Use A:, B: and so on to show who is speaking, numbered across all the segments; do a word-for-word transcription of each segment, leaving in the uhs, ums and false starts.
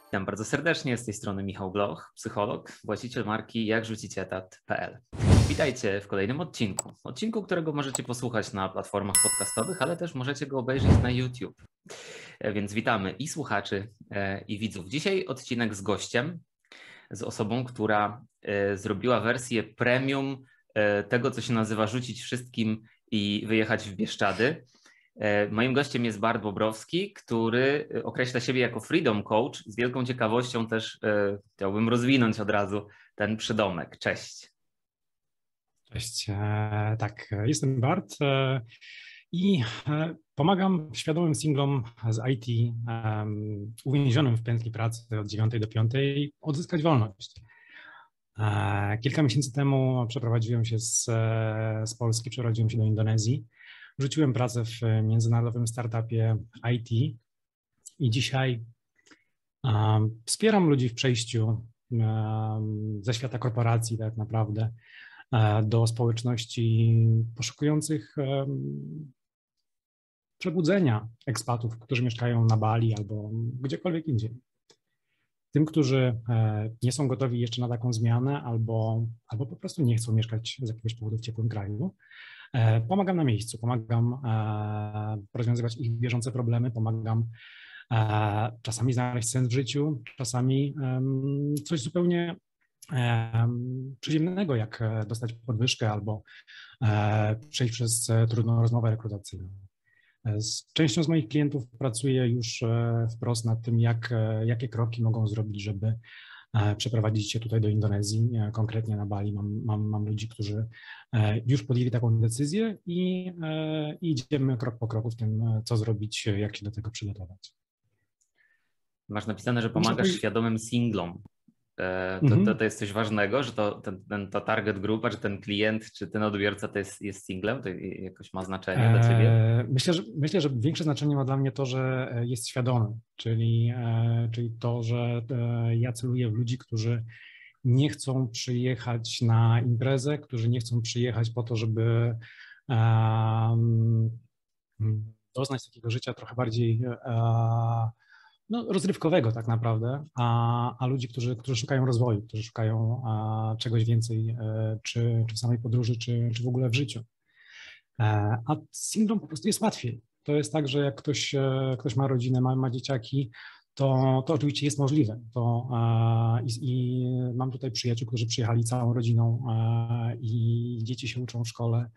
A: Witam bardzo serdecznie, z tej strony Michał Bloch, psycholog, właściciel marki jak rzucić etat kropka pe el. Witajcie w kolejnym odcinku. Odcinku, którego możecie posłuchać na platformach podcastowych, ale też możecie go obejrzeć na YouTube. Więc witamy i słuchaczy, i widzów. Dzisiaj odcinek z gościem, z osobą, która zrobiła wersję premium tego, co się nazywa rzucić wszystkim i wyjechać w Bieszczady. Moim gościem jest Bart Bobrowski, który określa siebie jako freedom coach. Z wielką ciekawością też e, chciałbym rozwinąć od razu ten przydomek. Cześć.
B: Cześć, e, tak, jestem Bart e, i e, pomagam świadomym singlom z I T um, uwięzionym w pętli pracy od dziewiątej do piątej odzyskać wolność. E, kilka miesięcy temu przeprowadziłem się z, z Polski, przeprowadziłem się do Indonezji. Rzuciłem pracę w międzynarodowym startupie I T i dzisiaj um, wspieram ludzi w przejściu um, ze świata korporacji tak naprawdę do społeczności poszukujących um, przebudzenia ekspatów, którzy mieszkają na Bali albo gdziekolwiek indziej. Tym, którzy e, nie są gotowi jeszcze na taką zmianę albo, albo po prostu nie chcą mieszkać z jakiegoś powodu w ciepłym kraju, e, pomagam na miejscu, pomagam e, rozwiązywać ich bieżące problemy, pomagam e, czasami znaleźć sens w życiu, czasami e, coś zupełnie przyziemnego, jak dostać podwyżkę albo przejść przez trudną rozmowę rekrutacyjną. Z częścią z moich klientów pracuję już wprost nad tym, jak, jakie kroki mogą zrobić, żeby przeprowadzić się tutaj do Indonezji, konkretnie na Bali. Mam, mam, mam ludzi, którzy już podjęli taką decyzję i, i idziemy krok po kroku w tym, co zrobić, jak się do tego przygotować.
A: Masz napisane, że pomagasz
B: Muszę...
A: świadomym singlom. To, to, to jest coś ważnego, że to, ten, ten, ta target grupa, że ten klient, czy ten odbiorca to jest, jest singlem? To jakoś ma znaczenie dla ciebie?
B: Myślę, że, myślę, że większe znaczenie ma dla mnie to, że jest świadomy, czyli, czyli to, że ja celuję w ludzi, którzy nie chcą przyjechać na imprezę, którzy nie chcą przyjechać po to, żeby um, doznać takiego życia trochę bardziej uh, no, rozrywkowego tak naprawdę, a, a ludzi, którzy, którzy szukają rozwoju, którzy szukają a, czegoś więcej, e, czy, czy w samej podróży, czy, czy w ogóle w życiu. E, a singlom po prostu jest łatwiej. To jest tak, że jak ktoś, e, ktoś ma rodzinę, ma, ma dzieciaki, to, to oczywiście jest możliwe. To, e, i, i mam tutaj przyjaciół, którzy przyjechali całą rodziną e, i dzieci się uczą w szkole.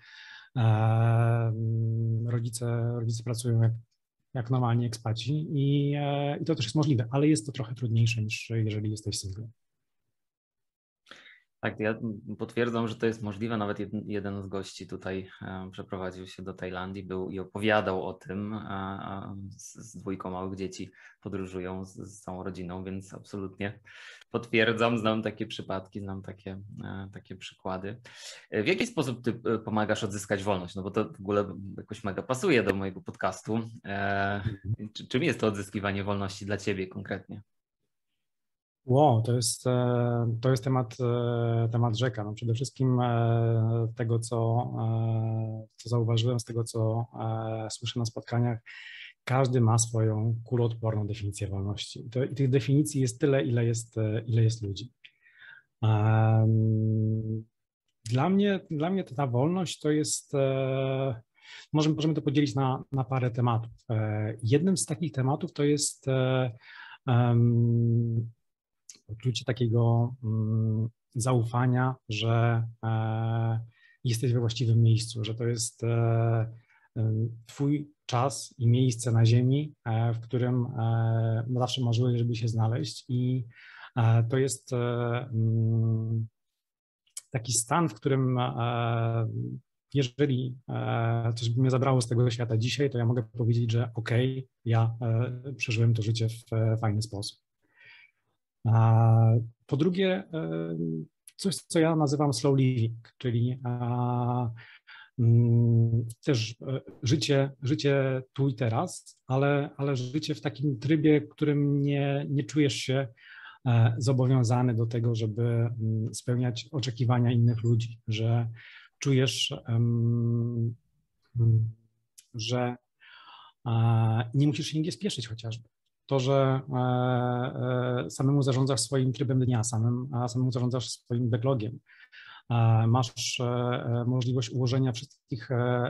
B: E, rodzice, rodzice pracują jak jak normalnie ekspaci i, i to też jest możliwe, ale jest to trochę trudniejsze niż jeżeli jesteś singlem.
A: Tak, ja potwierdzam, że to jest możliwe. Nawet jeden z gości tutaj przeprowadził się do Tajlandii, był i opowiadał o tym. Z dwójką małych dzieci podróżują z, z całą rodziną, więc absolutnie potwierdzam. Znam takie przypadki, znam takie, takie przykłady. W jaki sposób ty pomagasz odzyskać wolność? No bo to w ogóle jakoś mega pasuje do mojego podcastu. Czym jest to odzyskiwanie wolności dla ciebie konkretnie?
B: Wow, to jest, to jest temat, temat rzeka. No przede wszystkim tego, co, co zauważyłem, z tego, co słyszę na spotkaniach, każdy ma swoją kuloodporną definicję wolności. To, i tych definicji jest tyle, ile jest, ile jest ludzi. Dla mnie, dla mnie ta wolność to jest, możemy, możemy to podzielić na, na parę tematów. Jednym z takich tematów to jest um, poczucie takiego um, zaufania, że e, jesteś we właściwym miejscu, że to jest e, twój czas i miejsce na ziemi, e, w którym e, zawsze marzyłeś, żeby się znaleźć i e, to jest e, m, taki stan, w którym e, jeżeli e, coś by mnie zabrało z tego świata dzisiaj, to ja mogę powiedzieć, że okej, okay, ja e, przeżyłem to życie w e, fajny sposób. Po drugie, coś, co ja nazywam slow living, czyli też życie, życie tu i teraz, ale, ale życie w takim trybie, w którym nie, nie czujesz się zobowiązany do tego, żeby spełniać oczekiwania innych ludzi, że czujesz, że nie musisz się nigdzie spieszyć chociażby. to, że samemu zarządzasz swoim trybem dnia, samym, samemu zarządzasz swoim backlogiem. Masz możliwość ułożenia wszystkich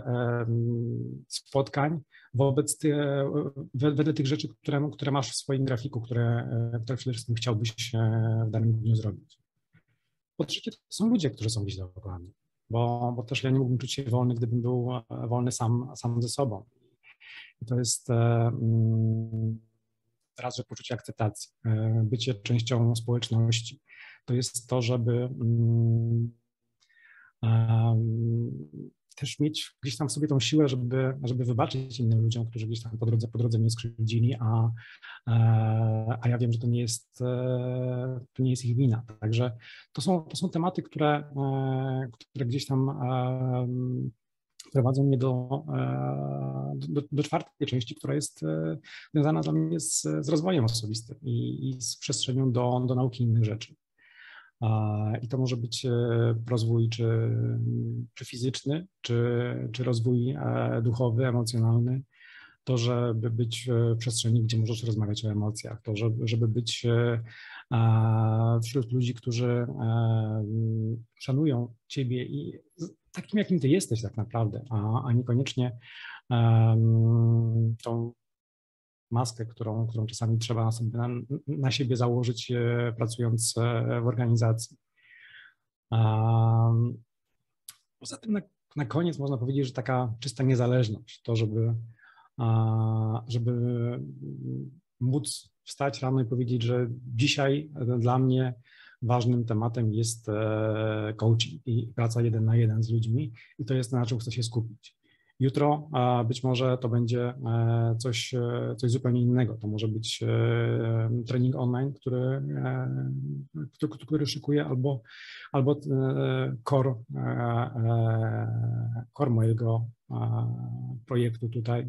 B: spotkań wobec ty, wedle tych rzeczy, które, które masz w swoim grafiku, które, które przede wszystkim chciałbyś w danym dniu zrobić. Po trzecie, to są ludzie, którzy są gdzieś dookoła mnie, bo, bo też ja nie mógłbym czuć się wolny, gdybym był wolny sam, sam ze sobą. I to jest raz, że poczucie akceptacji, bycie częścią społeczności. To jest to, żeby też mieć gdzieś tam w sobie tą siłę, żeby, żeby wybaczyć innym ludziom, którzy gdzieś tam po drodze, po drodze mnie skrzywdzili, a, a ja wiem, że to nie jest, to nie jest ich wina. Także to są, to są tematy, które, które gdzieś tam prowadzą mnie do, do, do czwartej części, która jest związana dla mnie z, z rozwojem osobistym i, i z przestrzenią do, do nauki innych rzeczy. I to może być rozwój czy, czy fizyczny, czy, czy rozwój duchowy, emocjonalny. To, żeby być w przestrzeni, gdzie możesz rozmawiać o emocjach, to, żeby, żeby być wśród ludzi, którzy szanują ciebie i takim, jakim ty jesteś tak naprawdę, a, a niekoniecznie tą maskę, którą, którą czasami trzeba na, sobie, na, na siebie założyć, pracując w organizacji. Poza tym na, na koniec można powiedzieć, że taka czysta niezależność, to żeby, żeby móc wstać rano i powiedzieć, że dzisiaj dla mnie ważnym tematem jest coaching i praca jeden na jeden z ludźmi i to jest to, na czym chcę się skupić. Jutro być może to będzie coś, coś zupełnie innego. To może być trening online, który, który, który szykuję, albo, albo core, core mojego projektu tutaj,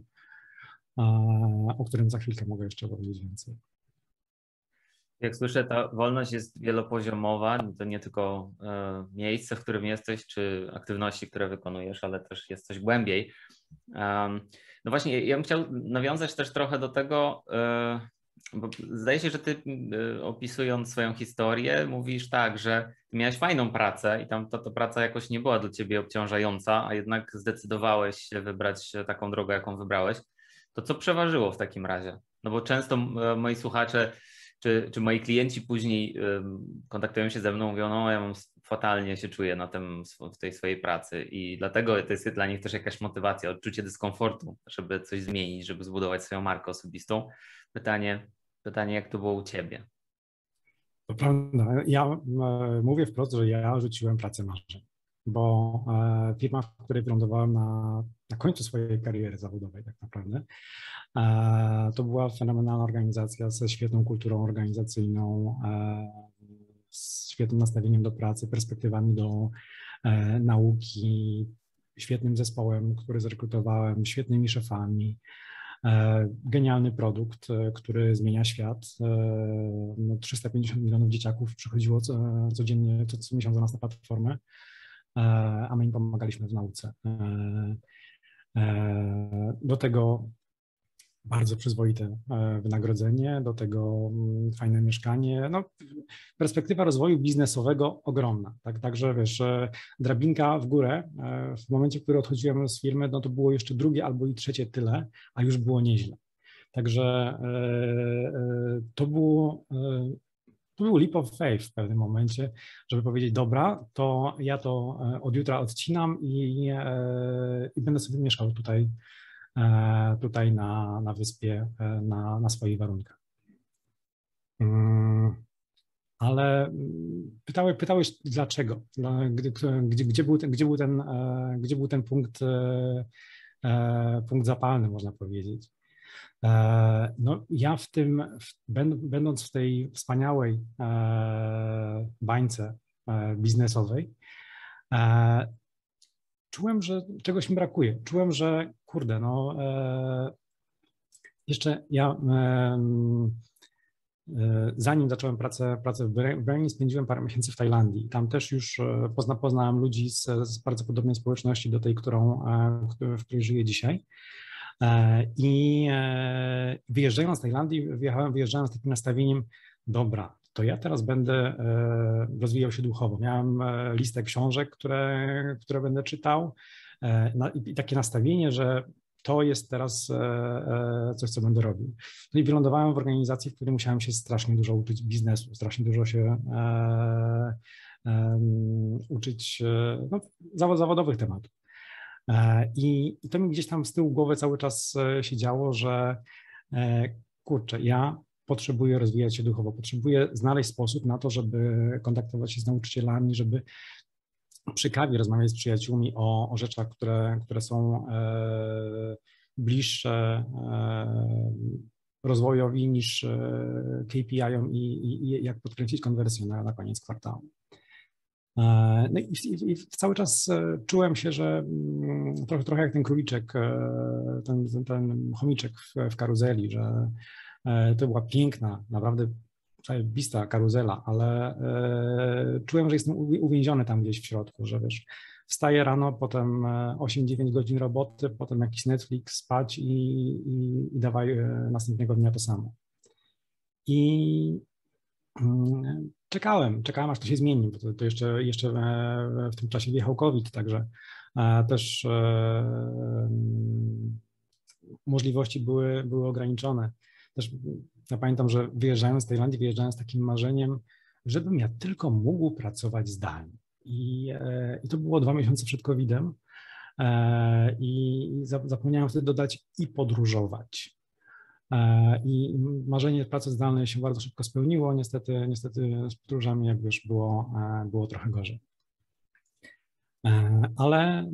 B: o którym za chwilkę mogę jeszcze powiedzieć więcej.
A: Jak słyszę, ta wolność jest wielopoziomowa, to nie tylko miejsce, w którym jesteś, czy aktywności, które wykonujesz, ale też jest coś głębiej. No właśnie, ja bym chciał nawiązać też trochę do tego, bo zdaje się, że ty opisując swoją historię mówisz tak, że ty miałeś fajną pracę i tam ta, ta praca jakoś nie była dla ciebie obciążająca, a jednak zdecydowałeś się wybrać taką drogę, jaką wybrałeś. To co przeważyło w takim razie? No bo często moi słuchacze Czy, czy moi klienci później kontaktują się ze mną, mówią, no ja mam fatalnie się czuję na tym, w tej swojej pracy i dlatego to jest dla nich też jakaś motywacja, odczucie dyskomfortu, żeby coś zmienić, żeby zbudować swoją markę osobistą. Pytanie, pytanie jak to było u ciebie?
B: To prawda. Ja mówię wprost, że ja rzuciłem pracę marzeń, bo firma, w której wylądowałem na, na końcu swojej kariery zawodowej tak naprawdę, to była fenomenalna organizacja ze świetną kulturą organizacyjną, z świetnym nastawieniem do pracy, perspektywami do nauki, świetnym zespołem, który zrekrutowałem, świetnymi szefami, genialny produkt, który zmienia świat. No, trzysta pięćdziesiąt milionów dzieciaków przychodziło codziennie, co, co miesiąc do nas na platformę, a my im pomagaliśmy w nauce. Do tego bardzo przyzwoite wynagrodzenie, do tego fajne mieszkanie. No, perspektywa rozwoju biznesowego ogromna. Tak, także wiesz, drabinka w górę. W momencie, w którym odchodziłem z firmy, no to było jeszcze drugie albo i trzecie tyle, a już było nieźle. Także to było, to był leap of faith w pewnym momencie, żeby powiedzieć, dobra, to ja to od jutra odcinam i, i będę sobie mieszkał tutaj tutaj na, na wyspie, na, na swoich warunkach. Ale pytałeś, pytałeś dlaczego, gdzie, gdzie, gdzie, był ten, gdzie, był ten, gdzie był ten punkt, punkt zapalny, można powiedzieć. No ja w tym, będąc w tej wspaniałej bańce biznesowej, czułem, że czegoś mi brakuje. Czułem, że kurde, no e, jeszcze ja e, e, zanim zacząłem pracę, pracę w Bernie, spędziłem parę miesięcy w Tajlandii. Tam też już pozna, poznałem ludzi z, z bardzo podobnej społeczności do tej, którą, w której żyję dzisiaj. I wyjeżdżając z Tajlandii, wyjechałem, wyjeżdżałem z takim nastawieniem, dobra, to ja teraz będę rozwijał się duchowo. Miałem listę książek, które, które będę czytał i takie nastawienie, że to jest teraz coś, co będę robił. No i wylądowałem w organizacji, w której musiałem się strasznie dużo uczyć biznesu, strasznie dużo się um, uczyć no, zawodowych tematów. I, I to mi gdzieś tam z tyłu głowy cały czas się działo, że kurczę, ja potrzebuję rozwijać się duchowo, potrzebuję znaleźć sposób na to, żeby kontaktować się z nauczycielami, żeby przy kawie rozmawiać z przyjaciółmi o, o rzeczach, które, które są e, bliższe e, rozwojowi niż e, K P I-om i, i, i jak podkręcić konwersję na, na koniec kwartału. E, no i, i, i cały czas czułem się, że mm, trochę, trochę jak ten króliczek, e, ten, ten, ten chomiczek w, w karuzeli, że e, to była piękna, naprawdę zajebista karuzela, ale e, czułem, że jestem uwięziony tam gdzieś w środku, że wiesz, wstaję rano, potem osiem dziewięć godzin roboty, potem jakiś Netflix, spać i, i, i dawaj e, następnego dnia to samo. I mm, czekałem, czekałem aż to się zmieni, bo to, to jeszcze, jeszcze w tym czasie wjechał COVID, także e, też e, możliwości były, były ograniczone. Też ja pamiętam, że wyjeżdżając z Tajlandii, wyjeżdżałem z takim marzeniem, żebym ja tylko mógł pracować zdalnie. I, i to było dwa miesiące przed kowidem i zapomniałem wtedy dodać i podróżować. I marzenie pracy zdalnej się bardzo szybko spełniło, niestety, niestety z podróżami jak już było, było trochę gorzej. Ale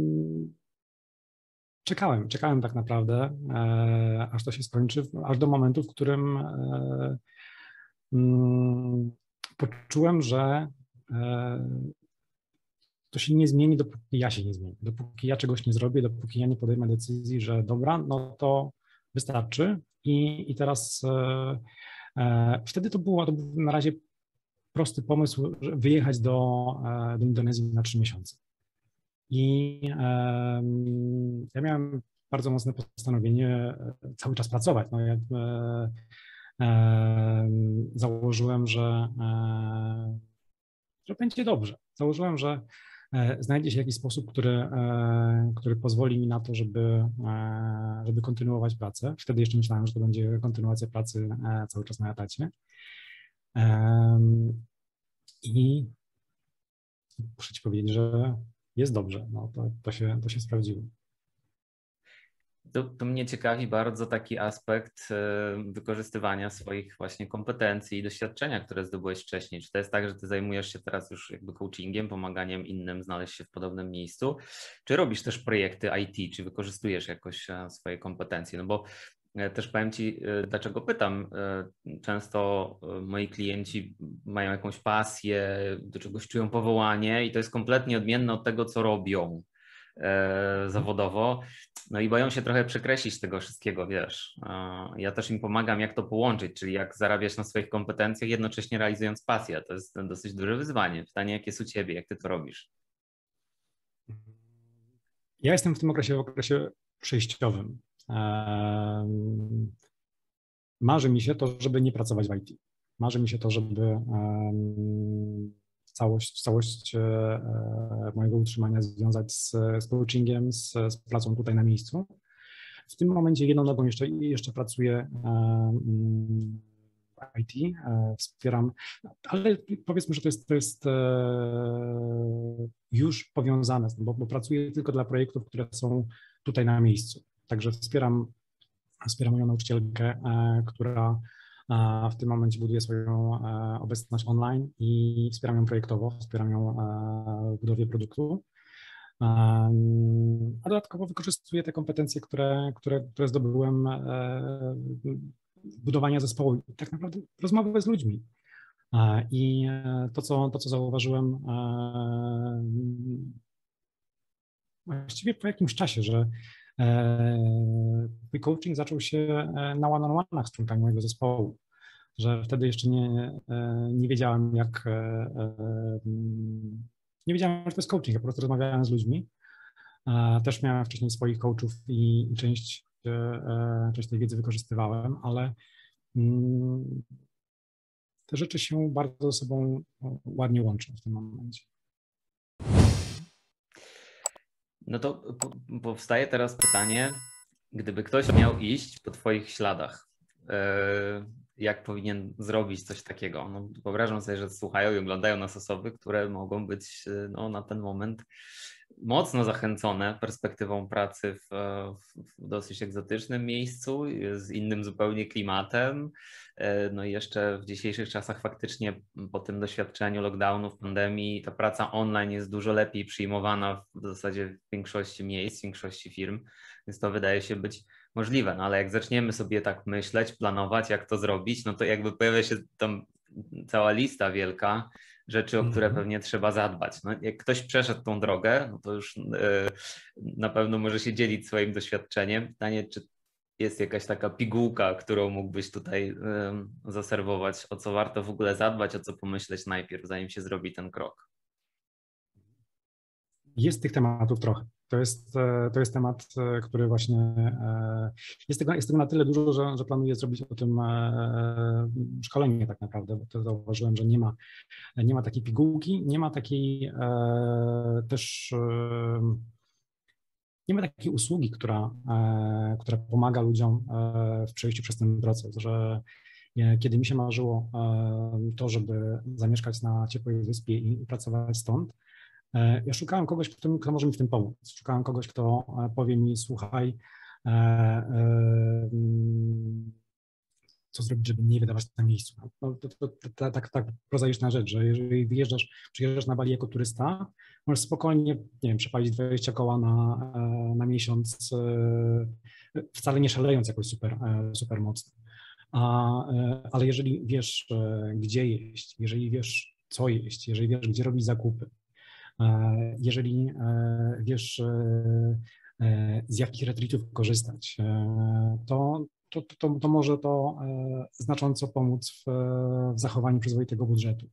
B: czekałem, czekałem tak naprawdę, e, aż to się skończy, aż do momentu, w którym e, mm, poczułem, że e, to się nie zmieni, dopóki ja się nie zmienię, dopóki ja czegoś nie zrobię, dopóki ja nie podejmę decyzji, że dobra, no to wystarczy i, i teraz e, e, wtedy to było, to był na razie prosty pomysł, żeby wyjechać do, do Indonezji na trzy miesiące. I e, ja miałem bardzo mocne postanowienie cały czas pracować. No, ja, e, e, założyłem, że, e, że będzie dobrze. Założyłem, że e, znajdzie się jakiś sposób, który, e, który pozwoli mi na to, żeby, e, żeby kontynuować pracę. Wtedy jeszcze myślałem, że to będzie kontynuacja pracy e, cały czas na etacie. E, I muszę ci powiedzieć, że jest dobrze, no to, to, się, to się sprawdziło.
A: To, to mnie ciekawi bardzo taki aspekt wykorzystywania swoich właśnie kompetencji i doświadczenia, które zdobyłeś wcześniej. Czy to jest tak, że ty zajmujesz się teraz już jakby coachingiem, pomaganiem innym znaleźć się w podobnym miejscu, czy robisz też projekty I T, czy wykorzystujesz jakoś swoje kompetencje? No bo też powiem ci, dlaczego pytam. Często moi klienci mają jakąś pasję, do czegoś czują powołanie i to jest kompletnie odmienne od tego, co robią zawodowo. No i boją się trochę przekreślić tego wszystkiego, wiesz. Ja też im pomagam, jak to połączyć, czyli jak zarabiać na swoich kompetencjach, jednocześnie realizując pasję. To jest dosyć duże wyzwanie. Pytanie, jak jest u ciebie, jak ty to robisz?
B: Ja jestem w tym okresie, w okresie przejściowym. Marzy mi się to, żeby nie pracować w I T. Marzy mi się to, żeby całość, całość mojego utrzymania związać z, z coachingiem, z, z pracą tutaj na miejscu. W tym momencie jedną nogą jeszcze, jeszcze pracuję w I T, wspieram, ale powiedzmy, że to jest, to jest już powiązane z tym, bo, bo pracuję tylko dla projektów, które są tutaj na miejscu. Także wspieram, wspieram moją nauczycielkę, która w tym momencie buduje swoją obecność online i wspieram ją projektowo, wspieram ją w budowie produktu. A dodatkowo wykorzystuję te kompetencje, które, które, które zdobyłem, budowania zespołu, tak naprawdę rozmowy z ludźmi. I to, co, to, co zauważyłem właściwie po jakimś czasie, że mój coaching zaczął się na one-on-one'ach z członkami mojego zespołu, że wtedy jeszcze nie, nie wiedziałem, jak, nie wiedziałem, że to jest coaching, ja po prostu rozmawiałem z ludźmi. Też miałem wcześniej swoich coachów i część część tej wiedzy wykorzystywałem, ale te rzeczy się bardzo ze sobą ładnie łączą w tym momencie.
A: No to powstaje teraz pytanie, gdyby ktoś miał iść po twoich śladach, jak powinien zrobić coś takiego? No, wyobrażam sobie, że słuchają i oglądają nas osoby, które mogą być no, na ten moment mocno zachęcone perspektywą pracy w, w dosyć egzotycznym miejscu, z innym zupełnie klimatem. No i jeszcze w dzisiejszych czasach faktycznie po tym doświadczeniu lockdownów, pandemii, ta praca online jest dużo lepiej przyjmowana w zasadzie w większości miejsc, w większości firm, więc to wydaje się być możliwe. No ale jak zaczniemy sobie tak myśleć, planować, jak to zrobić, no to jakby pojawia się tam cała lista wielka rzeczy, o które pewnie trzeba zadbać. No, jak ktoś przeszedł tą drogę, no to już yy, na pewno może się dzielić swoim doświadczeniem. Pytanie, czy jest jakaś taka pigułka, którą mógłbyś tutaj yy, zaserwować, o co warto w ogóle zadbać, o co pomyśleć najpierw, zanim się zrobi ten krok?
B: Jest tych tematów trochę. To jest, to jest temat, który właśnie, jest tego, jest tego na tyle dużo, że, że planuję zrobić o tym szkolenie tak naprawdę, bo to zauważyłem, że nie ma, nie ma takiej pigułki, nie ma takiej też, nie ma takiej usługi, która, która pomaga ludziom w przejściu przez ten proces, że kiedy mi się marzyło to, żeby zamieszkać na ciepłej wyspie i pracować stąd, ja szukałem kogoś, kto, kto może mi w tym pomóc. Szukałem kogoś, kto powie mi, słuchaj, e, e, co zrobić, żeby nie wydawać na miejscu. No, to, to, to, to, tak, tak prozaiczna rzecz, że jeżeli wyjeżdżasz, przyjeżdżasz na Bali jako turysta, możesz spokojnie, nie wiem, przepalić dwadzieścia koła na, na miesiąc, wcale nie szalejąc jakoś super, super mocno. A, ale jeżeli wiesz, gdzie jeść, jeżeli wiesz, co jeść, jeżeli wiesz, gdzie robić zakupy, jeżeli wiesz, z jakich retreatów korzystać, to, to, to, to może to znacząco pomóc w, w zachowaniu przyzwoitego budżetu.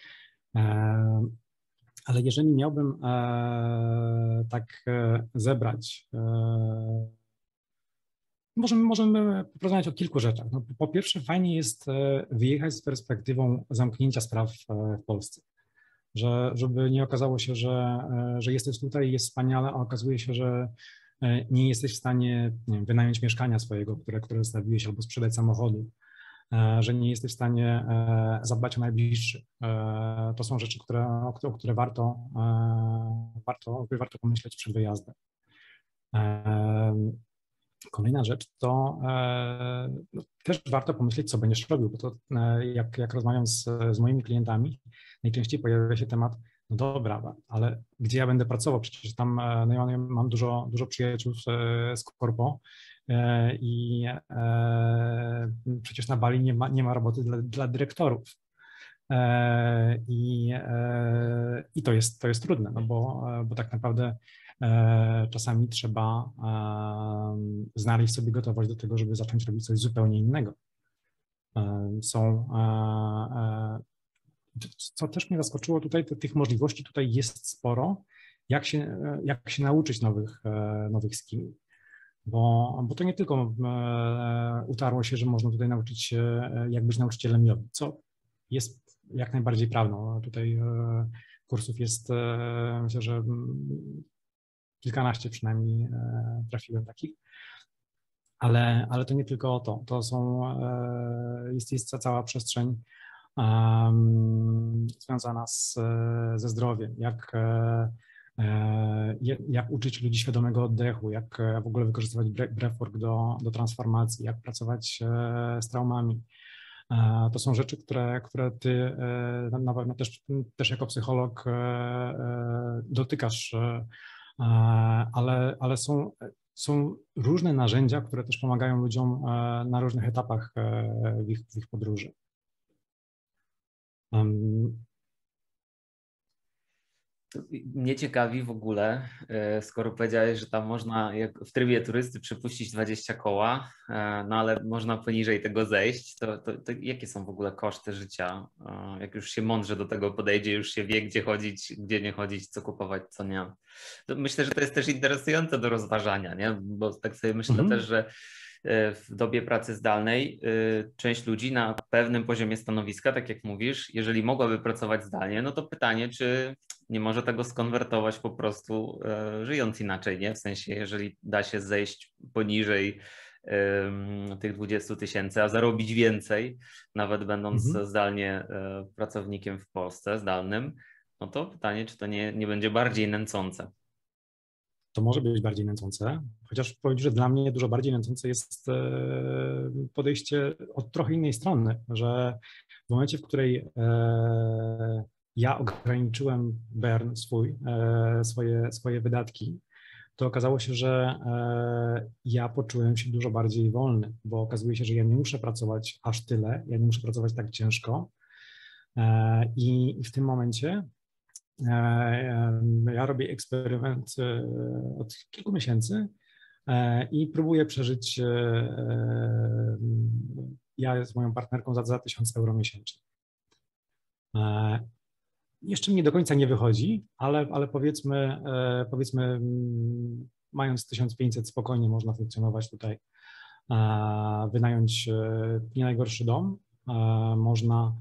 B: Ale jeżeli miałbym tak zebrać, możemy, możemy porozmawiać o kilku rzeczach. No, po pierwsze, fajnie jest wyjechać z perspektywą zamknięcia spraw w Polsce. Że, żeby nie okazało się, że, że jesteś tutaj, jest wspaniale, a okazuje się, że nie jesteś w stanie nie wiem, wynająć mieszkania swojego, które, które zostawiłeś, albo sprzedać samochodu, że nie jesteś w stanie zadbać o najbliższych. To są rzeczy, które, o które warto, warto, warto pomyśleć przed wyjazdem. Kolejna rzecz to no, też warto pomyśleć, co będziesz robił, bo to jak, jak rozmawiam z, z moimi klientami, najczęściej pojawia się temat, no dobra, ale gdzie ja będę pracował? Przecież tam no ja mam dużo, dużo przyjaciół z, z korpo i przecież na Bali nie ma, nie ma roboty dla, dla dyrektorów. I, i to jest, to jest trudne, no bo, bo tak naprawdę czasami trzeba znaleźć sobie gotowość do tego, żeby zacząć robić coś zupełnie innego. Są, co też mnie zaskoczyło tutaj, to tych możliwości tutaj jest sporo, jak się, jak się nauczyć nowych, nowych skillów. Bo, bo to nie tylko utarło się, że można tutaj nauczyć się, jak być nauczycielem jogi, co jest jak najbardziej prawdą. Tutaj kursów jest, myślę, że kilkanaście przynajmniej trafiłem takich, ale, ale to nie tylko o to. To są, jest, jest cała przestrzeń um, związana z, ze zdrowiem, jak, jak uczyć ludzi świadomego oddechu, jak w ogóle wykorzystywać breathwork do, do transformacji, jak pracować z traumami. To są rzeczy, które, które ty na pewno też, też jako psycholog dotykasz, ale, ale są, są różne narzędzia, które też pomagają ludziom na różnych etapach w ich, w ich podróży.
A: To mnie ciekawi w ogóle, skoro powiedziałeś, że tam można jak w trybie turysty przypuścić dwadzieścia koła, no ale można poniżej tego zejść, to, to, to jakie są w ogóle koszty życia? Jak już się mądrze do tego podejdzie, już się wie, gdzie chodzić, gdzie nie chodzić, co kupować, co nie. To myślę, że to jest też interesujące do rozważania, nie? Bo tak sobie myślę
B: Mhm.
A: też, że w dobie pracy zdalnej część ludzi na pewnym poziomie stanowiska, tak jak mówisz, jeżeli mogłaby pracować zdalnie, no to pytanie, czy nie może tego skonwertować po prostu żyjąc inaczej, nie? W sensie, jeżeli da się zejść poniżej tych dwudziestu tysięcy, a zarobić więcej, nawet będąc
B: Mhm.
A: zdalnie pracownikiem w Polsce, zdalnym, no to pytanie, czy to nie, nie będzie bardziej nęcące.
B: To może być bardziej nęcące, chociaż powiem, że dla mnie dużo bardziej nęcące jest podejście od trochę innej strony, że w momencie, w której ja ograniczyłem burn swój, swoje, swoje wydatki, to okazało się, że ja poczułem się dużo bardziej wolny, bo okazuje się, że ja nie muszę pracować aż tyle, ja nie muszę pracować tak ciężko i w tym momencie ja robię eksperyment od kilku miesięcy i próbuję przeżyć ja z moją partnerką za, za tysiąc euro miesięcznie. Jeszcze mi do końca nie wychodzi, ale, ale powiedzmy, powiedzmy, mając tysiąc pięćset spokojnie można funkcjonować tutaj, wynająć nie najgorszy dom, można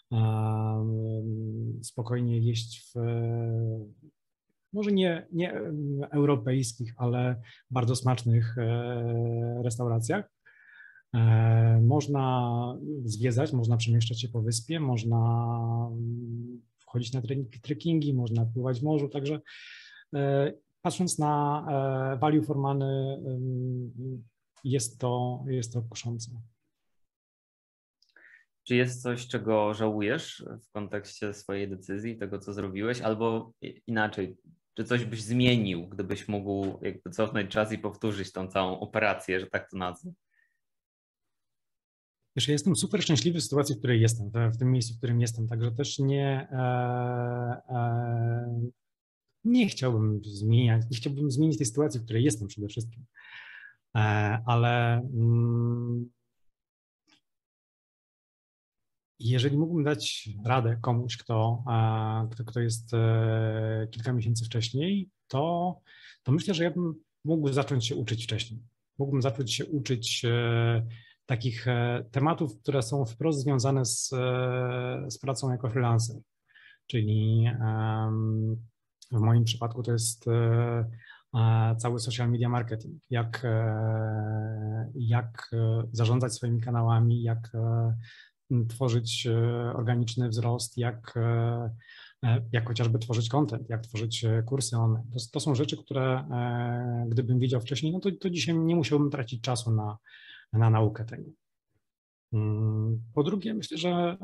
B: spokojnie jeść w może nie, nie europejskich, ale bardzo smacznych restauracjach. Można zwiedzać, można przemieszczać się po wyspie, można wchodzić na trekkingi, można pływać w morzu, także patrząc na value for money jest to, jest to kuszące.
A: Czy jest coś, czego żałujesz w kontekście swojej decyzji, tego, co zrobiłeś, albo inaczej, czy coś byś zmienił, gdybyś mógł jakby cofnąć czas i powtórzyć tą całą operację, że tak to nazwę?
B: Wiesz, ja jestem super szczęśliwy w sytuacji, w której jestem, w tym miejscu, w którym jestem, także też nie, e, e, nie chciałbym zmieniać, nie chciałbym zmienić tej sytuacji, w której jestem przede wszystkim, e, ale mm, jeżeli mógłbym dać radę komuś, kto, kto, kto jest kilka miesięcy wcześniej, to, to myślę, że ja bym mógł zacząć się uczyć wcześniej. Mógłbym zacząć się uczyć takich tematów, które są wprost związane z, z pracą jako freelancer. Czyli w moim przypadku to jest cały social media marketing, jak, jak zarządzać swoimi kanałami, jak tworzyć organiczny wzrost, jak, jak chociażby tworzyć content, jak tworzyć kursy online. To, to są rzeczy, które gdybym wiedział wcześniej, no to, to dzisiaj nie musiałbym tracić czasu na, na naukę tego. Po drugie, myślę, że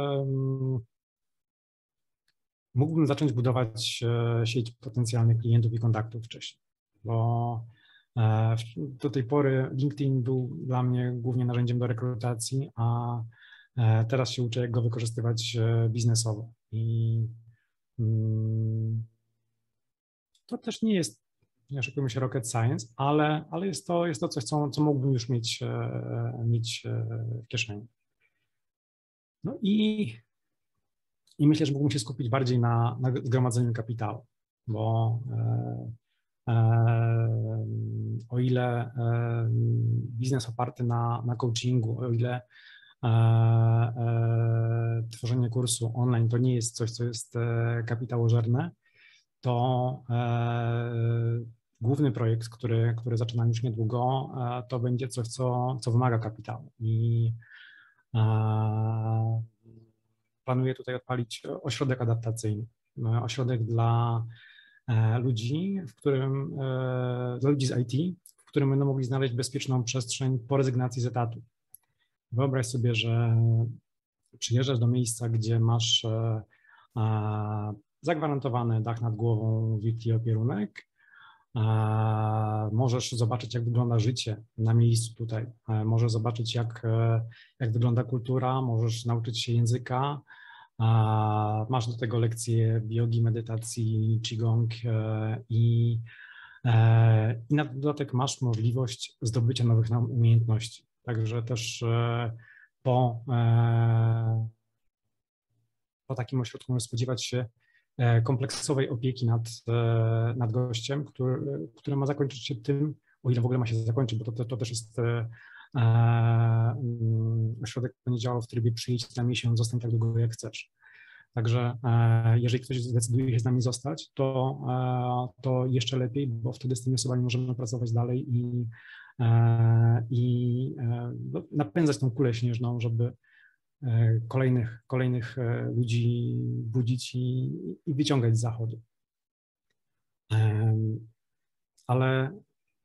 B: mógłbym zacząć budować sieć potencjalnych klientów i kontaktów wcześniej, bo do tej pory LinkedIn był dla mnie głównie narzędziem do rekrutacji, a teraz się uczę, jak go wykorzystywać biznesowo. I to też nie jest, nie oszukujmy się, rocket science, ale, ale jest, to, jest to coś, co, co mógłbym już mieć, mieć w kieszeni. No i, i myślę, że mógłbym się skupić bardziej na, na zgromadzeniu kapitału, bo e, e, o ile e, biznes oparty na, na coachingu, o ile E, e, tworzenie kursu online to nie jest coś, co jest e, kapitałożerne, to e, główny projekt, który, który zaczynam już niedługo, e, to będzie coś, co, co wymaga kapitału. I e, planuję tutaj odpalić ośrodek adaptacyjny, ośrodek dla e, ludzi, w którym, e, dla ludzi z I T, w którym będą mogli znaleźć bezpieczną przestrzeń po rezygnacji z etatu. Wyobraź sobie, że przyjeżdżasz do miejsca, gdzie masz zagwarantowany dach nad głową, wilk i opierunek. Możesz zobaczyć, jak wygląda życie na miejscu tutaj. Możesz zobaczyć, jak, jak wygląda kultura, możesz nauczyć się języka, a masz do tego lekcje biogi, medytacji, qigong i, i na dodatek masz możliwość zdobycia nowych umiejętności. Także też po, po takim ośrodku możesz spodziewać się kompleksowej opieki nad, nad gościem, który, który ma zakończyć się tym, o ile w ogóle ma się zakończyć, bo to, to, to też jest ośrodek będzie działał w trybie przyjdź na miesiąc, zostań tak długo jak chcesz. Także jeżeli ktoś zdecyduje się z nami zostać, to, to jeszcze lepiej, bo wtedy z tymi osobami możemy pracować dalej i, i napędzać tą kulę śnieżną, żeby kolejnych, kolejnych ludzi budzić i, i wyciągać z zachodu. Ale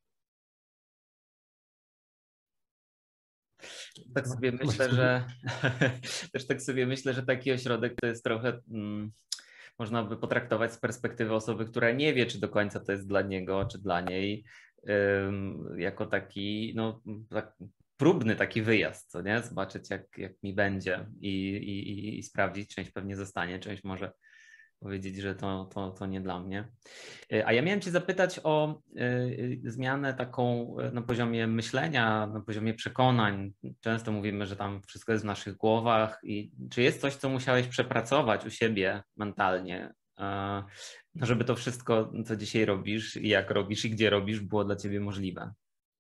A: tak sobie myślę, że też tak sobie myślę, że taki ośrodek to jest trochę, hmm, można by potraktować z perspektywy osoby, która nie wie, czy do końca to jest dla niego, czy dla niej, um, jako taki, no, tak, próbny taki wyjazd, co nie? Zobaczyć, jak, jak mi będzie i, i, i sprawdzić, część pewnie zostanie, część może powiedzieć, że to, to, to nie dla mnie. A ja miałem Cię zapytać o y, zmianę taką na poziomie myślenia, na poziomie przekonań. Często mówimy, że tam wszystko jest w naszych głowach i czy jest coś, co musiałeś przepracować u siebie mentalnie, y, żeby to wszystko, co dzisiaj robisz i jak robisz i gdzie robisz, było dla Ciebie możliwe?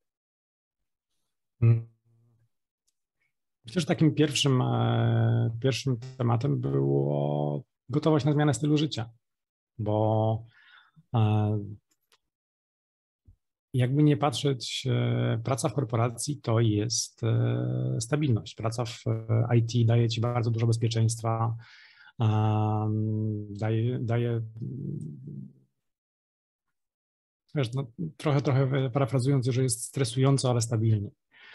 B: Myślę, że takim pierwszym, pierwszym tematem było gotowość na zmianę stylu życia, bo jakby nie patrzeć, praca w korporacji to jest stabilność. Praca w I T daje Ci bardzo dużo bezpieczeństwa, daje, daje wiesz, no, trochę, trochę parafrazując, że jest stresująco, ale stabilnie.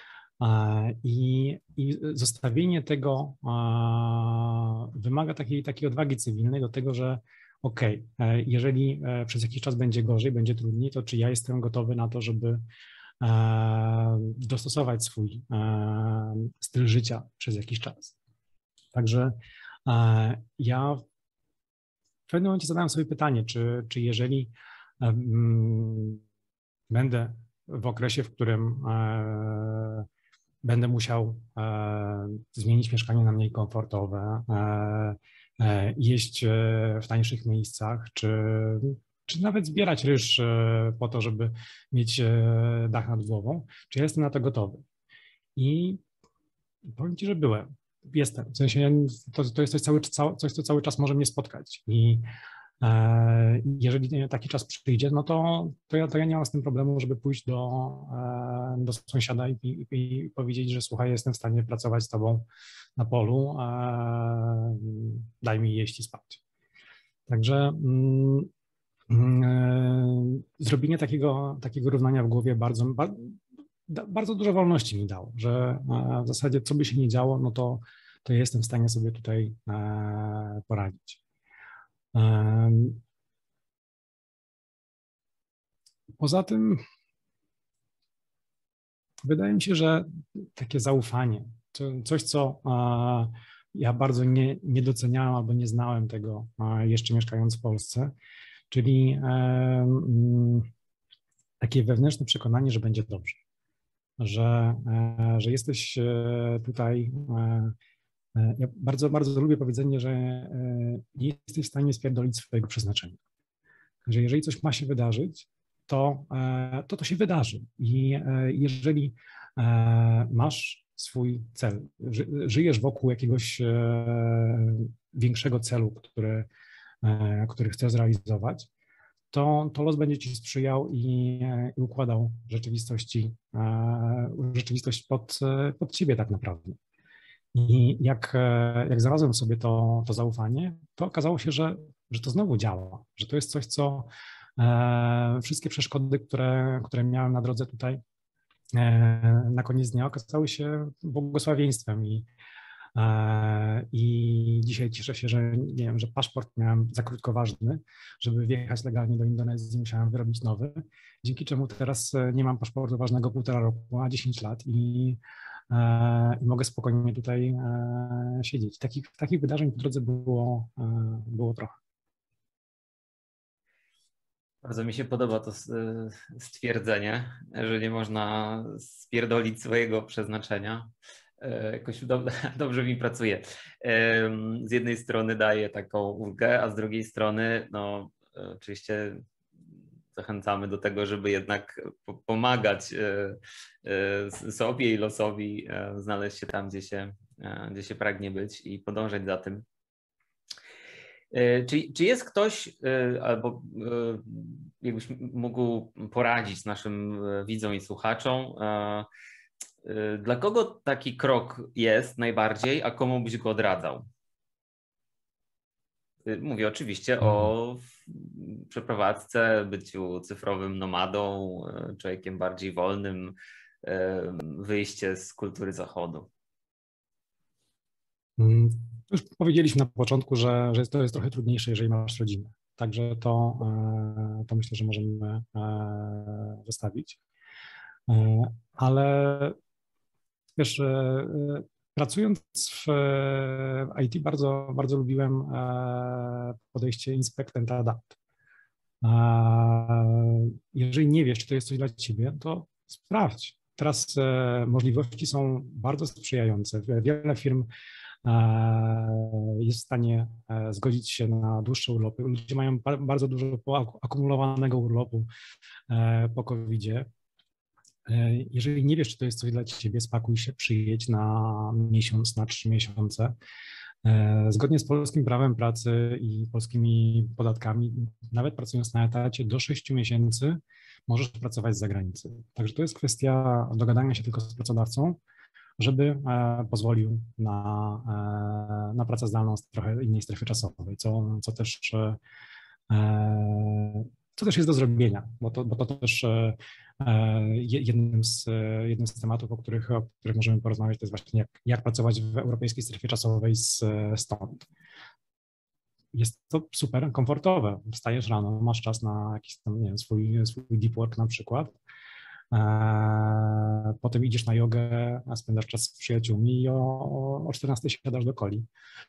B: I, i zostawienie tego wymaga takiej, takiej odwagi cywilnej do tego, że okej, okay, jeżeli przez jakiś czas będzie gorzej, będzie trudniej, to czy ja jestem gotowy na to, żeby dostosować swój styl życia przez jakiś czas. Także ja w pewnym momencie zadałem sobie pytanie, czy, czy jeżeli będę w okresie, w którym będę musiał zmienić mieszkanie na mniej komfortowe, jeść w tańszych miejscach, czy, czy nawet zbierać ryż po to, żeby mieć dach nad głową, czy ja jestem na to gotowy. I powiem Ci, że byłem, jestem. W sensie to, to jest coś, cały, coś, co cały czas może mnie spotkać. I jeżeli taki czas przyjdzie, no to, to, ja, to ja nie mam z tym problemu, żeby pójść do, do sąsiada i, i, i powiedzieć, że słuchaj, jestem w stanie pracować z tobą na polu, daj mi jeść i spać. Także mm, zrobienie takiego, takiego równania w głowie bardzo, bardzo dużo wolności mi dało, że w zasadzie co by się nie działo, no to, to ja jestem w stanie sobie tutaj poradzić. Poza tym wydaje mi się, że takie zaufanie, coś, co ja bardzo nie, nie doceniałem albo nie znałem tego jeszcze mieszkając w Polsce, czyli takie wewnętrzne przekonanie, że będzie dobrze, że, że jesteś tutaj. Ja bardzo, bardzo lubię powiedzenie, że nie jesteś w stanie spierdolić swojego przeznaczenia. Że jeżeli coś ma się wydarzyć, to to, to się wydarzy. I jeżeli masz swój cel, żyjesz wokół jakiegoś większego celu, który, który chcesz zrealizować, to, to los będzie ci sprzyjał i, i układał rzeczywistości, rzeczywistość pod, pod ciebie tak naprawdę. I jak, jak znalazłem sobie to, to zaufanie, to okazało się, że, że to znowu działa, że to jest coś, co e, wszystkie przeszkody, które, które miałem na drodze tutaj e, na koniec dnia okazały się błogosławieństwem i, e, i dzisiaj cieszę się, że nie wiem, że paszport miałem za krótko ważny, żeby wjechać legalnie do Indonezji, musiałem wyrobić nowy, dzięki czemu teraz nie mam paszportu ważnego półtora roku, a dziesięć lat i i mogę spokojnie tutaj siedzieć. Takich, takich wydarzeń po drodze było, było trochę.
A: Bardzo mi się podoba to stwierdzenie, że nie można spierdolić swojego przeznaczenia. Jakoś dobrze mi pracuje. Z jednej strony daje taką ulgę, a z drugiej strony no oczywiście zachęcamy do tego, żeby jednak pomagać sobie i losowi znaleźć się tam, gdzie się, gdzie się pragnie być i podążać za tym. Czy, czy jest ktoś, albo jakbyś mógł poradzić naszym widzom i słuchaczom, dla kogo taki krok jest najbardziej, a komu byś go odradzał? Mówię oczywiście o przeprowadzce, byciu cyfrowym nomadą, człowiekiem bardziej wolnym, wyjście z kultury zachodu.
B: Już powiedzieliśmy na początku, że, że to jest trochę trudniejsze, jeżeli masz rodzinę. Także to, to myślę, że możemy zostawić. Ale wiesz, pracując w I T bardzo, bardzo lubiłem podejście inspect and adapt. Jeżeli nie wiesz, czy to jest coś dla ciebie, to sprawdź. Teraz możliwości są bardzo sprzyjające. Wiele firm jest w stanie zgodzić się na dłuższe urlopy. Ludzie mają bardzo dużo akumulowanego urlopu po kowidzie. Jeżeli nie wiesz, czy to jest coś dla ciebie, spakuj się, przyjedź na miesiąc, na trzy miesiące. Zgodnie z polskim prawem pracy i polskimi podatkami, nawet pracując na etacie do sześciu miesięcy, możesz pracować z zagranicy. Także to jest kwestia dogadania się tylko z pracodawcą, żeby pozwolił na, na pracę zdalną z trochę innej strefy czasowej, co, co, też, co też jest do zrobienia, bo to, bo to też jednym z, jednym z tematów, o których, o których możemy porozmawiać, to jest właśnie jak, jak pracować w europejskiej strefie czasowej z, stąd. Jest to super komfortowe. Wstajesz rano, masz czas na jakiś tam, nie wiem, swój, swój deep work na przykład. Potem idziesz na jogę, spędzasz czas z przyjaciółmi i o, o czternastej siadasz do coli.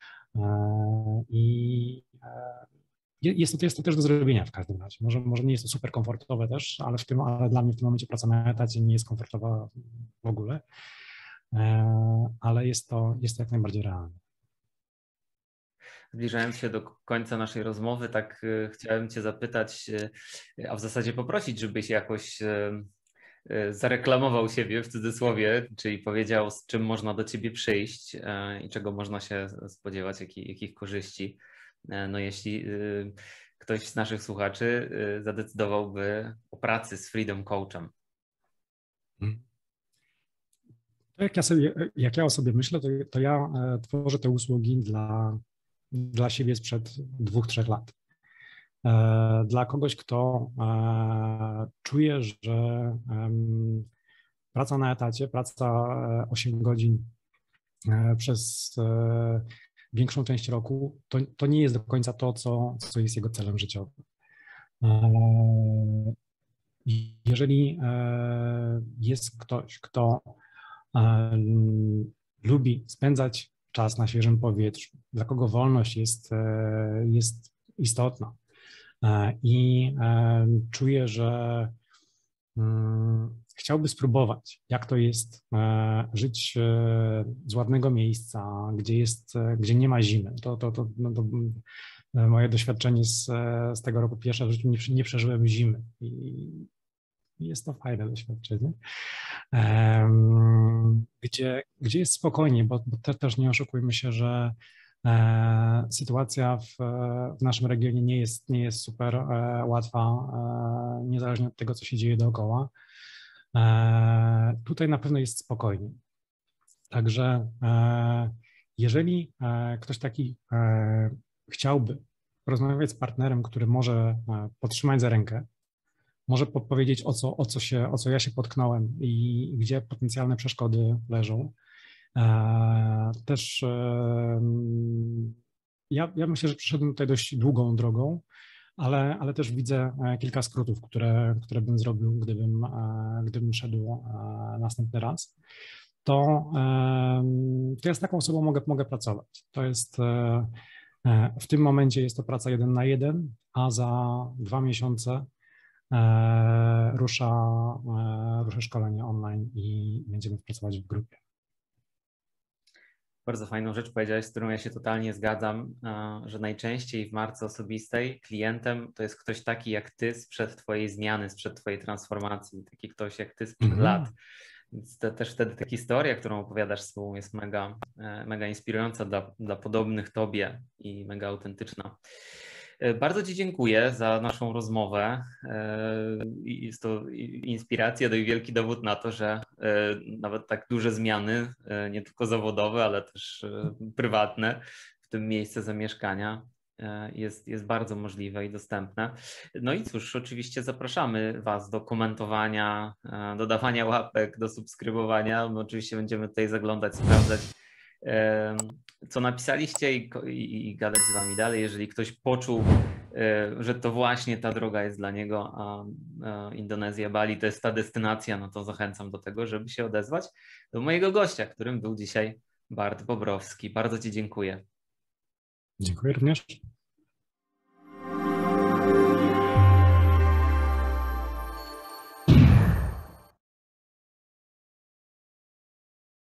B: I jest to, jest to też do zrobienia w każdym razie. Może, może nie jest to super komfortowe też, ale, w tym, ale dla mnie w tym momencie praca na etacie nie jest komfortowa w ogóle, ale jest to, jest to jak najbardziej realne.
A: Zbliżając się do końca naszej rozmowy, tak chciałem Cię zapytać, a w zasadzie poprosić, żebyś jakoś zareklamował siebie w cudzysłowie, czyli powiedział, z czym można do Ciebie przyjść i czego można się spodziewać, jakich, jakich korzyści. No jeśli ktoś z naszych słuchaczy zadecydowałby o pracy z Freedom Coachem.
B: Jak ja, sobie, jak ja o sobie myślę, to, to ja tworzę te usługi dla, dla siebie sprzed dwóch, trzech lat. Dla kogoś, kto czuje, że praca na etacie, praca osiem godzin przez większą część roku, to, to nie jest do końca to, co, co jest jego celem życiowym. Jeżeli jest ktoś, kto lubi spędzać czas na świeżym powietrzu, dla kogo wolność jest, jest istotna i czuje, że chciałby spróbować, jak to jest żyć z ładnego miejsca, gdzie, jest, gdzie nie ma zimy. To, to, to, no to moje doświadczenie z, z tego roku pierwsze w życiu, nie, nie przeżyłem zimy i jest to fajne doświadczenie. Gdzie, gdzie jest spokojnie, bo, bo te, też nie oszukujmy się, że e, sytuacja w, w naszym regionie nie jest, nie jest super e, łatwa, e, niezależnie od tego, co się dzieje dookoła. E, tutaj na pewno jest spokojnie. Także e, jeżeli e, ktoś taki e, chciałby porozmawiać z partnerem, który może e, podtrzymać za rękę, może podpowiedzieć, o co, o, co się, o co ja się potknąłem i gdzie potencjalne przeszkody leżą. E, też e, ja, ja myślę, że przeszedłem tutaj dość długą drogą, ale, ale też widzę kilka skrótów, które, które bym zrobił, gdybym, gdybym szedł następny raz. to, to ja z taką osobą mogę, mogę pracować. To jest, w tym momencie jest to praca jeden na jeden, a za dwa miesiące rusza, rusza szkolenie online i będziemy pracować w grupie.
A: Bardzo fajną rzecz powiedziałeś, z którą ja się totalnie zgadzam, że najczęściej w marce osobistej klientem to jest ktoś taki jak ty sprzed twojej zmiany, sprzed twojej transformacji, taki ktoś jak ty sprzed mm-hmm. lat. Więc te, też wtedy ta historia, którą opowiadasz z sobą, jest mega, mega inspirująca dla, dla podobnych tobie i mega autentyczna. Bardzo ci dziękuję za naszą rozmowę. Jest to inspiracja, no i wielki dowód na to, że nawet tak duże zmiany, nie tylko zawodowe, ale też prywatne, w tym miejsce zamieszkania jest, jest bardzo możliwe i dostępne. No i cóż, oczywiście zapraszamy was do komentowania, do dawania łapek, do subskrybowania. My oczywiście będziemy tutaj zaglądać, sprawdzać, co napisaliście i, i, i gadać z wami dalej. Jeżeli ktoś poczuł, że to właśnie ta droga jest dla niego, a, a Indonezja, Bali to jest ta destynacja, no to zachęcam do tego, żeby się odezwać do mojego gościa, którym był dzisiaj Bart Bobrowski. Bardzo ci dziękuję.
B: Dziękuję również.